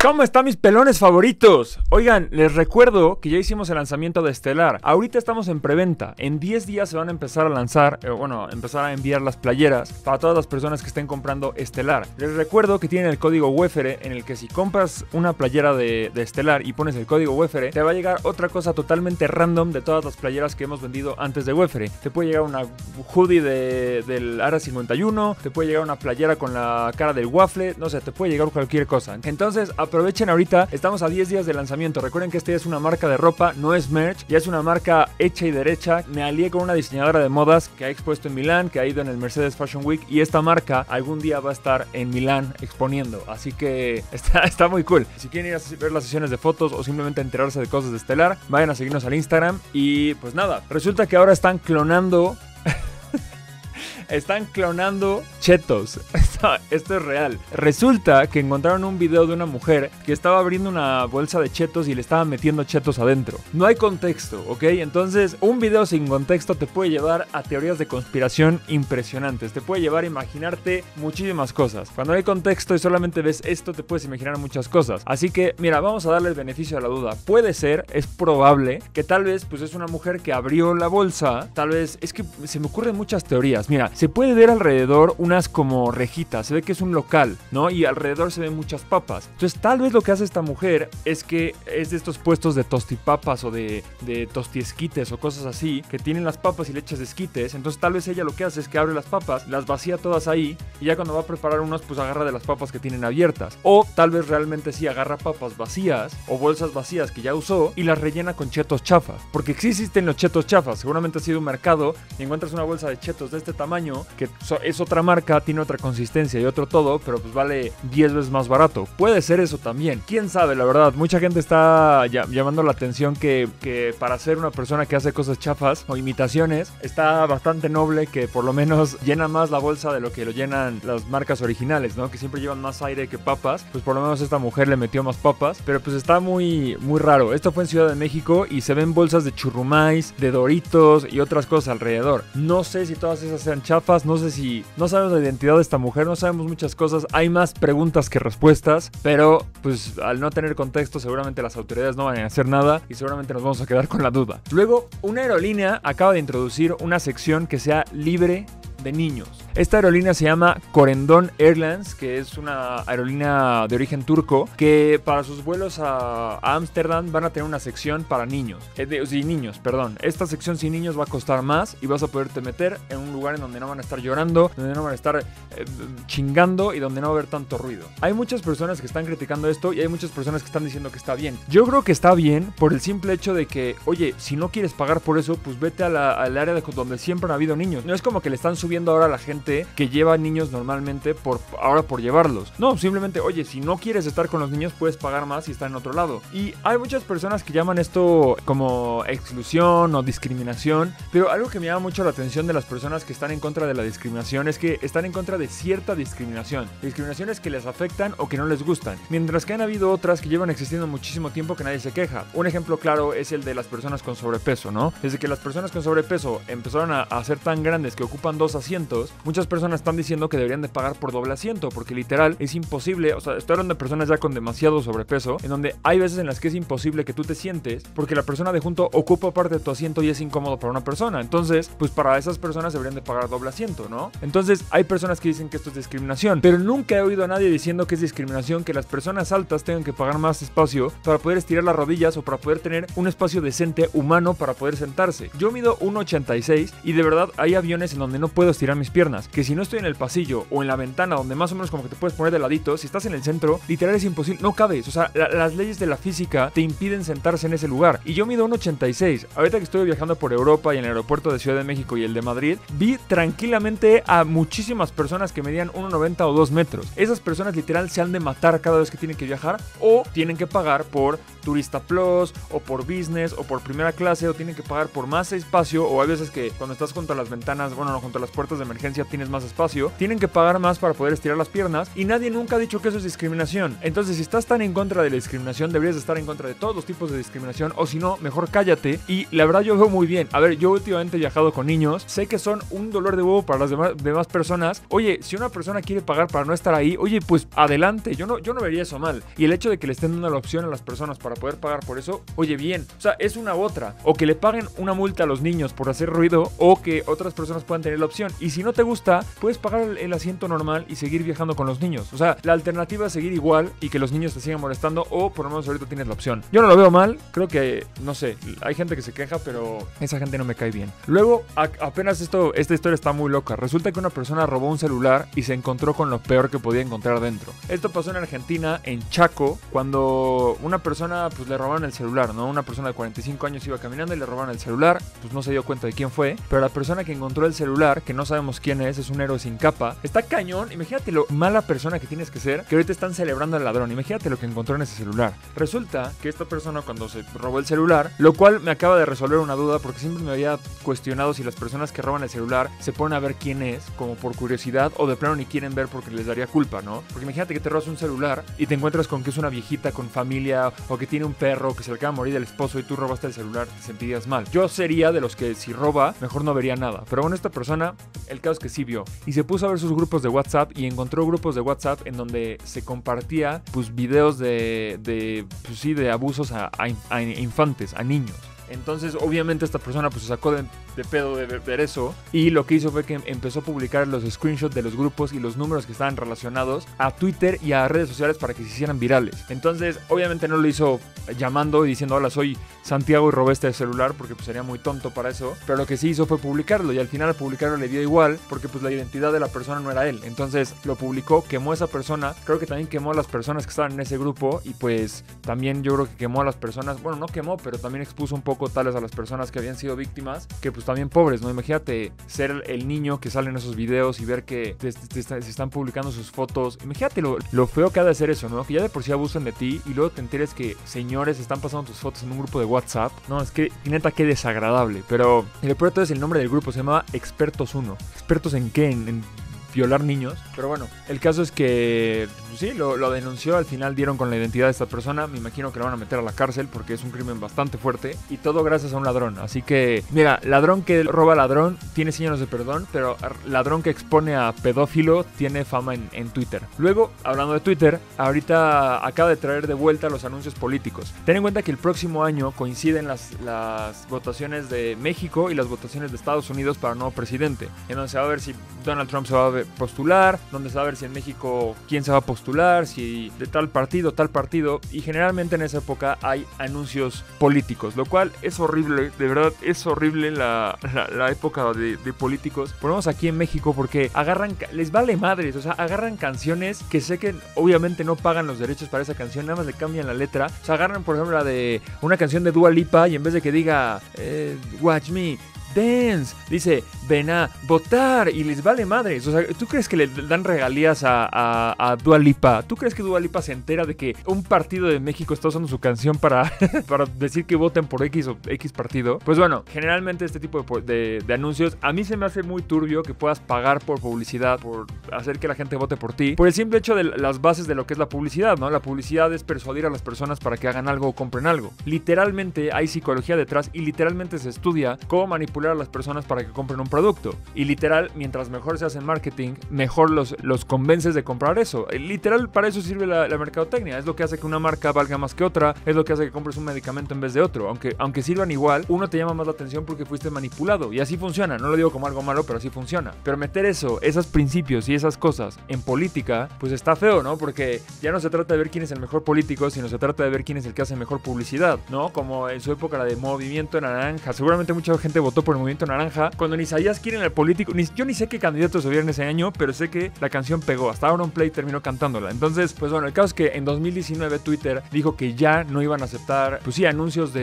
¿Cómo están mis pelones favoritos? Oigan, les recuerdo que ya hicimos el lanzamiento de Stellar. Ahorita estamos en preventa. En 10 días se van a empezar a lanzar, empezar a enviar las playeras para todas las personas que estén comprando Stellar. Les recuerdo que tienen el código Wefere, en el que si compras una playera de Stellar y pones el código Wefere, te va a llegar otra cosa totalmente random de todas las playeras que hemos vendido antes de Wefere. Te puede llegar una hoodie del Área 51, te puede llegar una playera con la cara del waffle, no sé, te puede llegar cualquier cosa. Entonces, aprovechen ahorita, estamos a 10 días de lanzamiento. Recuerden que esta es una marca de ropa, no es merch, ya es una marca hecha y derecha. Me alié con una diseñadora de modas que ha expuesto en Milán, que ha ido en el Mercedes Fashion Week, y esta marca algún día va a estar en Milán exponiendo, así que está muy cool. Si quieren ir a ver las sesiones de fotos o simplemente enterarse de cosas de Stellar, vayan a seguirnos al Instagram. Y pues nada, resulta que ahora están clonando chetos. Esto es real. Resulta que encontraron un video de una mujer que estaba abriendo una bolsa de chetos y le estaba metiendo chetos adentro. No hay contexto, ¿ok? Entonces, un video sin contexto te puede llevar a teorías de conspiración impresionantes. Te puede llevar a imaginarte muchísimas cosas. Cuando hay contexto y solamente ves esto, te puedes imaginar muchas cosas. Así que, mira, vamos a darle el beneficio de la duda. Puede ser, es probable, que tal vez pues es una mujer que abrió la bolsa. Tal vez, es que se me ocurren muchas teorías. Mira, se puede ver alrededor unas como rejitas, se ve que es un local, ¿no? Y alrededor se ven muchas papas. Entonces tal vez lo que hace esta mujer es que es de estos puestos de tostipapas o de tostiesquites o cosas así, que tienen las papas y le echas esquites. Entonces tal vez ella lo que hace es que abre las papas, las vacía todas ahí, y ya cuando va a preparar unos, pues agarra de las papas que tienen abiertas. O tal vez realmente sí agarra papas vacías o bolsas vacías que ya usó y las rellena con chetos chafas. Porque sí existen los chetos chafas. Seguramente has ido a un mercado y encuentras una bolsa de chetos de este tamaño, que es otra marca, tiene otra consistencia y otro todo, pero pues vale 10 veces más barato. Puede ser eso también. Quién sabe, la verdad. Mucha gente está llamando la atención que para ser una persona que hace cosas chafas o imitaciones, está bastante noble que por lo menos llena más la bolsa de lo que lo llenan las marcas originales, ¿no? Que siempre llevan más aire que papas. Pues por lo menos esta mujer le metió más papas, pero pues está muy, muy raro. Esto fue en Ciudad de México y se ven bolsas de churrumais, de Doritos y otras cosas alrededor. No sé si todas esas sean chafas, no sabemos la identidad de esta mujer, no sabemos muchas cosas, hay más preguntas que respuestas, pero pues al no tener contexto seguramente las autoridades no van a hacer nada y seguramente nos vamos a quedar con la duda. Luego, una aerolínea acaba de introducir una sección que sea libre de niños. Esta aerolínea se llama Corendon Airlines, que es una aerolínea de origen turco, que para sus vuelos a Ámsterdam van a tener una sección para niños. Sin niños, perdón. Esta sección sin niños va a costar más y vas a poderte meter en un lugar en donde no van a estar llorando, donde no van a estar chingando y donde no va a haber tanto ruido. Hay muchas personas que están criticando esto y hay muchas personas que están diciendo que está bien. Yo creo que está bien por el simple hecho de que, oye, si no quieres pagar por eso, pues vete al área donde siempre han habido niños. No es como que le están subiendo ahora a la gente que lleva niños normalmente por llevarlos. No, simplemente, oye, si no quieres estar con los niños, puedes pagar más y estar en otro lado. Y hay muchas personas que llaman esto como exclusión o discriminación, pero algo que me llama mucho la atención de las personas que están en contra de la discriminación es que están en contra de cierta discriminación. Discriminaciones que les afectan o que no les gustan. Mientras que han habido otras que llevan existiendo muchísimo tiempo que nadie se queja. Un ejemplo claro es el de las personas con sobrepeso, ¿no? Desde que las personas con sobrepeso empezaron a ser tan grandes que ocupan 2 asientos, muchas personas están diciendo que deberían de pagar por doble asiento, porque literal es imposible. O sea, estoy hablando de personas ya con demasiado sobrepeso, en donde hay veces en las que es imposible que tú te sientes porque la persona de junto ocupa parte de tu asiento y es incómodo para una persona. Entonces, pues para esas personas deberían de pagar doble asiento, ¿no? Entonces, hay personas que dicen que esto es discriminación, pero nunca he oído a nadie diciendo que es discriminación que las personas altas tengan que pagar más espacio para poder estirar las rodillas o para poder tener un espacio decente humano para poder sentarse. Yo mido 1.86 y de verdad hay aviones en donde no puedo estirar mis piernas, que si no estoy en el pasillo o en la ventana donde más o menos como que te puedes poner de ladito, si estás en el centro, literal es imposible, no cabes. O sea, las leyes de la física te impiden sentarse en ese lugar. Y yo mido 1.86. Ahorita que estuve viajando por Europa y en el aeropuerto de Ciudad de México y el de Madrid, vi tranquilamente a muchísimas personas que medían 1.90 o 2 metros. Esas personas literal se han de matar cada vez que tienen que viajar o tienen que pagar por Turista Plus o por Business o por primera clase o tienen que pagar por más espacio, o hay veces que cuando estás junto a las ventanas, bueno, no junto a las puertas, puertas de emergencia tienes más espacio, tienen que pagar más para poder estirar las piernas y nadie nunca ha dicho que eso es discriminación. Entonces, si estás tan en contra de la discriminación, deberías estar en contra de todos los tipos de discriminación, o si no, mejor cállate. Y la verdad yo veo muy bien. A ver, yo últimamente he viajado con niños, sé que son un dolor de huevo para las demás personas. Oye, si una persona quiere pagar para no estar ahí, oye, pues adelante, yo no vería eso mal. Y el hecho de que le estén dando la opción a las personas para poder pagar por eso, oye, bien. O sea, es una u otra. O que le paguen una multa a los niños por hacer ruido, o que otras personas puedan tener la opción. Y si no te gusta, puedes pagar el asiento normal y seguir viajando con los niños. O sea, la alternativa es seguir igual y que los niños te sigan molestando, o por lo menos ahorita tienes la opción. Yo no lo veo mal, creo que, no sé, hay gente que se queja, pero esa gente no me cae bien. Luego, apenas esta historia está muy loca. Resulta que una persona robó un celular y se encontró con lo peor que podía encontrar dentro. Esto pasó en Argentina, en Chaco, cuando una persona, pues le robaron el celular, ¿no? Una persona de 45 años iba caminando y le robaron el celular, pues no se dio cuenta de quién fue, pero la persona que encontró el celular, que no sabemos quién es un héroe sin capa, está cañón. Imagínate lo mala persona que tienes que ser, que ahorita están celebrando al ladrón. Imagínate lo que encontró en ese celular. Resulta que esta persona, cuando se robó el celular, lo cual me acaba de resolver una duda, porque siempre me había cuestionado si las personas que roban el celular se ponen a ver quién es, como por curiosidad, o de plano ni quieren ver porque les daría culpa, ¿no? Porque imagínate que te robas un celular y te encuentras con que es una viejita con familia, o que tiene un perro, que se le acaba de morir el esposo y tú robaste el celular, te sentirías mal. Yo sería de los que si roba, mejor no vería nada. Pero bueno, esta persona, el caso es que sí vio. Y se puso a ver sus grupos de WhatsApp y encontró grupos de WhatsApp en donde se compartía, pues, videos de abusos a infantes, a niños. Entonces, obviamente, esta persona pues se sacó de pedo de ver eso, y lo que hizo fue que empezó a publicar los screenshots de los grupos y los números que estaban relacionados a Twitter y a redes sociales para que se hicieran virales. Entonces, obviamente no lo hizo llamando y diciendo: hola, soy Santiago y robé este celular, porque pues sería muy tonto para eso, pero lo que sí hizo fue publicarlo, y al final al publicarlo le dio igual, porque pues la identidad de la persona no era él. Entonces lo publicó, quemó a esa persona, creo que también quemó a las personas que estaban en ese grupo, y pues también yo creo que quemó a las personas, bueno, no quemó, pero también expuso un poco tales a las personas que habían sido víctimas, que pues también pobres, ¿no? Imagínate ser el niño que sale en esos videos y ver que se están publicando sus fotos. Imagínate lo feo que ha de ser eso, ¿no? Que ya de por sí abusan de ti y luego te enteres que señores están pasando tus fotos en un grupo de WhatsApp. No, es que neta, qué desagradable. Pero el peor de todo es el nombre del grupo, se llamaba Expertos 1. ¿Expertos en qué? En violar niños. Pero bueno, el caso es que sí, lo denunció. Al final dieron con la identidad de esta persona. Me imagino que lo van a meter a la cárcel porque es un crimen bastante fuerte, y todo gracias a un ladrón. Así que, mira, ladrón que roba ladrón tiene 100 años de perdón, pero ladrón que expone a pedófilo tiene fama en Twitter. Luego, hablando de Twitter, ahorita acaba de traer de vuelta los anuncios políticos. Ten en cuenta que el próximo año coinciden las votaciones de México y las votaciones de Estados Unidos para nuevo presidente, en donde se va a ver si Donald Trump se va a postular, donde se va a ver si en México quién se va a postular, si de tal partido, y generalmente en esa época hay anuncios políticos, lo cual es horrible, de verdad es horrible la época de políticos, por lo menos aquí en México, porque les vale madres, o sea, agarran canciones que sé que obviamente no pagan los derechos para esa canción, nada más le cambian la letra. O sea, agarran por ejemplo la de una canción de Dua Lipa y en vez de que diga Watch Me Dance, dice ven a votar, y les vale madres. O sea, ¿tú crees que le dan regalías a Dua Lipa? ¿Tú crees que Dua Lipa se entera de que un partido de México está usando su canción para decir que voten por X o X partido? Pues bueno, generalmente este tipo de anuncios a mí se me hace muy turbio que puedas pagar por publicidad, por hacer que la gente vote por ti, por el simple hecho de las bases de lo que es la publicidad, ¿no? La publicidad es persuadir a las personas para que hagan algo o compren algo. Literalmente hay psicología detrás y literalmente se estudia cómo manipular a las personas para que compren un producto. Y literal, mientras mejor se hace en marketing, mejor los convences de comprar eso. Literal, para eso sirve la mercadotecnia. Es lo que hace que una marca valga más que otra, es lo que hace que compres un medicamento en vez de otro. Aunque sirvan igual, uno te llama más la atención porque fuiste manipulado. Y así funciona. No lo digo como algo malo, pero así funciona. Pero meter esos principios y esas cosas en política, pues está feo, ¿no? Porque ya no se trata de ver quién es el mejor político, sino se trata de ver quién es el que hace mejor publicidad, ¿no? Como en su época la de Movimiento Naranja. Seguramente mucha gente votó por el Movimiento Naranja cuando ni sabías quién era el político. Yo ni sé qué candidatos hubieran ese año, pero sé que la canción pegó. Hasta Auronplay terminó cantándola. Entonces, pues bueno, el caso es que en 2019 Twitter dijo que ya no iban a aceptar, pues sí, anuncios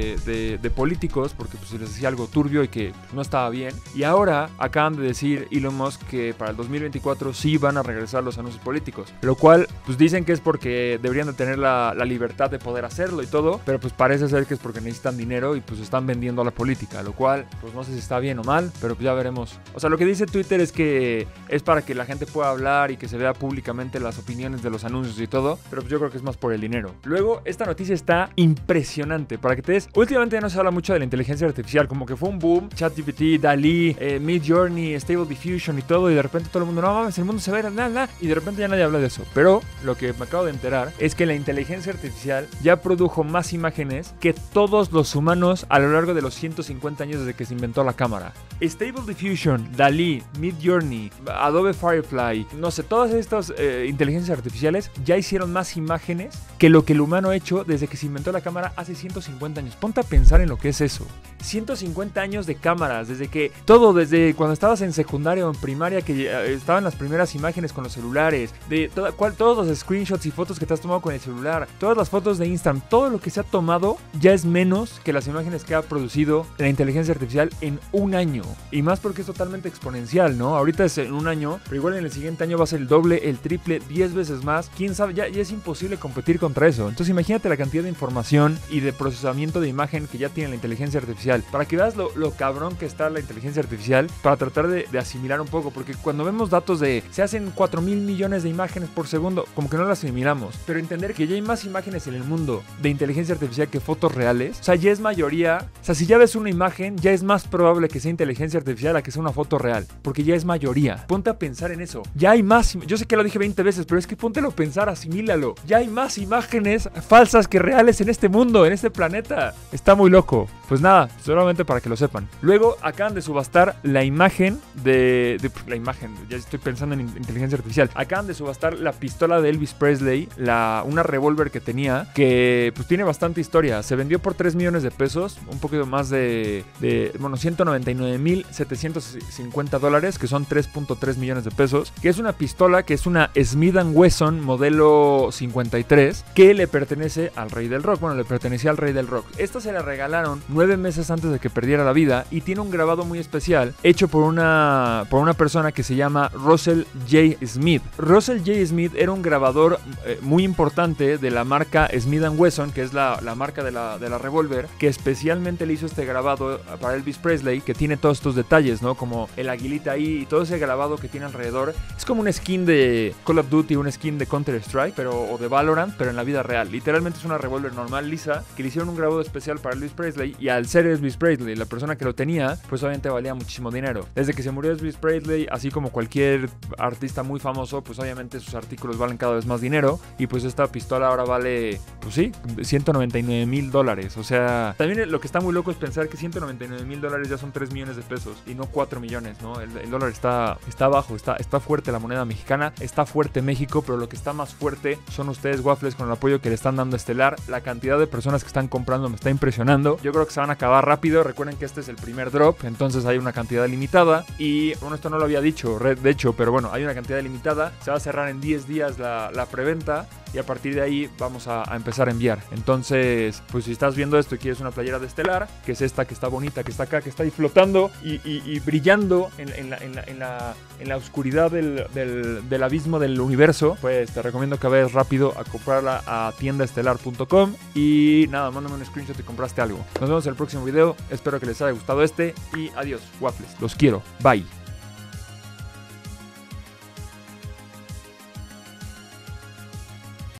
de políticos, porque pues se les decía algo turbio y que no estaba bien. Y ahora acaban de decir Elon Musk que para el 2024 sí van a regresar los anuncios políticos, lo cual pues dicen que es porque deberían de tener la libertad de poder hacerlo y todo, pero pues parece ser que es porque necesitan dinero y pues están vendiendo a la política, lo cual pues no sé si está bien o mal, pero pues ya veremos. O sea, lo que dice Twitter es que es para que la gente pueda hablar y que se vea públicamente las opiniones de los anuncios y todo, pero pues yo creo que es más por el dinero. Luego, esta noticia está impresionante, para que te des... Últimamente ya no se habla mucho de la inteligencia artificial, como que fue un boom, ChatGPT, DALL-E, Midjourney, Stable Diffusion y todo, y de repente todo el mundo, no mames, el mundo se ve, nada, y de repente ya nadie habla de eso. Pero lo que me acabo de enterar es que la inteligencia artificial ya produjo más imágenes que todos los humanos a lo largo de los 150 años desde que se inventó la cámara. Stable Diffusion, DALL-E, Midjourney, Adobe Firefly, no sé, todas estas inteligencias artificiales ya hicieron más imágenes que lo que el humano ha hecho desde que se inventó la cámara hace 150 años. Ponte a pensar en lo que es eso. 150 años de cámaras, desde cuando estabas en secundaria o en primaria, que estaban las primeras imágenes con los celulares, de todos los screenshots y fotos que te has tomado con el celular, todas las fotos de Instagram, todo lo que se ha tomado ya es menos que las imágenes que ha producido la inteligencia artificial en un año. Y más porque es totalmente exponencial, ¿no? Ahorita es en un año, pero igual en el siguiente año va a ser el doble, el triple, 10 veces más. ¿Quién sabe? Ya es imposible competir contra eso. Entonces imagínate la cantidad de información y de procesamiento de imagen que ya tiene la inteligencia artificial. Para que veas lo cabrón que está la inteligencia artificial, para tratar de asimilar un poco. Porque cuando vemos datos de se hacen 4,000 millones de imágenes por segundo, como que no las asimilamos. Pero entender que ya hay más imágenes en el mundo de inteligencia artificial que fotos reales, o sea, ya es mayoría. O sea, si ya ves una imagen, ya es más probable que sea inteligencia artificial a que sea una foto real, porque ya es mayoría. Ponte a pensar en eso. Ya hay más, yo sé que lo dije 20 veces, pero es que póntelo a pensar, asimílalo. Ya hay más imágenes falsas que reales en este mundo, en este planeta. Está muy loco. Pues nada, solamente para que lo sepan. Luego acaban de subastar la imagen la imagen, ya estoy pensando en inteligencia artificial. Acaban de subastar la pistola de Elvis Presley, una revólver que tenía, que pues tiene bastante historia. Se vendió por 3 millones de pesos, un poquito más de 199,750 dólares, que son 3.3 millones de pesos, que es una pistola que es una Smith & Wesson modelo 53, que le pertenece al rey del rock. Bueno, le pertenecía al rey del rock. Esta se la regalaron 9 meses antes de que perdiera la vida y tiene un grabado muy especial hecho por una persona que se llama Russell J. Smith. Russell J. Smith era un grabador muy importante de la marca Smith & Wesson, que es la marca de la revólver, que especialmente le hizo este grabado para Elvis Presley, que tiene todos estos detalles, ¿no? Como el aguilita ahí y todo ese grabado que tiene alrededor. Es como un skin de Call of Duty, un skin de Counter-Strike, o de Valorant, pero en la vida real. Literalmente es una revólver normal, lisa, que le hicieron un grabado especial para Elvis Presley, y al ser Elvis Presley la persona que lo tenía, pues obviamente valía muchísimo dinero. Desde que se murió Elvis Presley, así como cualquier artista muy famoso, pues obviamente sus artículos valen cada vez más dinero, y pues esta pistola ahora vale, pues sí, 199,000 dólares. O sea, también lo que está muy loco es pensar que 199,000 dólares ya son 3 millones de pesos y no 4 millones, ¿no? El dólar está bajo, está fuerte la moneda mexicana, está fuerte México, pero lo que está más fuerte son ustedes, Waffles, con el apoyo que le están dando a Estelar. La cantidad de personas que están comprando me está impresionando. Yo creo que se van a acabar rápido. Recuerden que este es el primer drop, entonces hay una cantidad limitada. Y bueno, esto no lo había dicho, de hecho, pero bueno, hay una cantidad limitada. Se va a cerrar en 10 días la preventa, y a partir de ahí vamos a empezar a enviar. Entonces, pues si estás viendo esto y quieres una playera de Estelar, que es esta, que está bonita, que está acá, que está ahí flotando y brillando en la oscuridad del abismo del universo, pues te recomiendo que vayas rápido a comprarla a tiendaestelar.com. Y nada, mándame un screenshot si compraste algo. Nos vemos en el próximo video. Espero que les haya gustado y adiós, Waffles. Los quiero. Bye.